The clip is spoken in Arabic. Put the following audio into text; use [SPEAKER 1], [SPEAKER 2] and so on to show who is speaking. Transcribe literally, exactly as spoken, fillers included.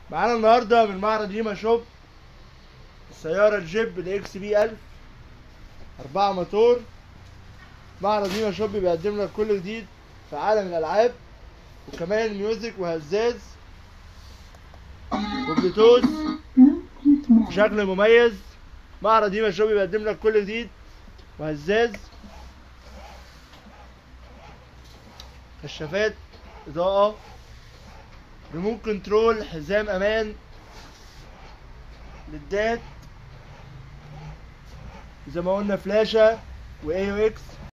[SPEAKER 1] معانا النهارده من معرض هيما شوب السيارة الجيب الاكس بي ألف أربعة موتور. معرض هيما شوب بيقدم لك كل جديد في عالم الألعاب، وكمان ميوزك وهزاز وبلوتوث بشكل مميز. معرض هيما شوب بيقدم لك كل جديد وهزاز، كشافات إضاءة، ريموت كنترول، حزام أمان، ليدات زي ما قلنا، فلاشة واي او اكس.